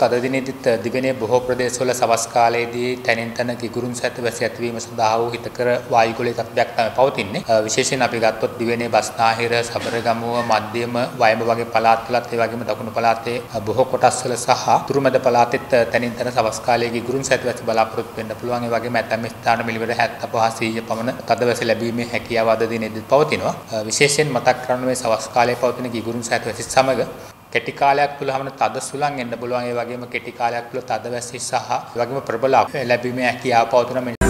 අද දිනේදීත් දිවයිනේ බොහෝ ප්‍රදේශවල සවස් කාලයේදී තැනින් තැන කිගුරුන් සහිත වැසි ඇතිවීම සඳහා වූ හිතකර වායුගෝලීය තත්ත්වයක් තමයි පවතින්නේ. විශේෂයෙන් අපි ගත්තොත් දිවයිනේ බස්නාහිර, සබරගමුව, මධ්‍යම වයඹ වගේ පළාත්වලත් ඒ වගේම දකුණු පළාතේ බොහෝ කොටස්වල සහ තුරුමැද පළාතෙත් තැනින් තැන සවස් කාලයේ කිගුරුන් සහිත වැසි බලාපොරොත්තු වෙන්න පුළුවන්. ඒ වගේම ඇතැම් ස්ථාන මිලිමීටර 75 100 පමණ තද වැසි ලැබීමේ හැකියාව අද දිනේදීත් පවතිනවා. විශේෂයෙන් මතක් කරන්න මේ සවස් කාලයේ පවතින කිගුරුන් සහිත වැසි සමග කෙටි කාලයක් තුල හැමන තද සුළං එන්න පුළුවන්. ඒ වගේම කෙටි කාලයක් තුල තද වැසි සහ ඒ වගේම ප්‍රබල ලැබීමේ හැකියාව පවතින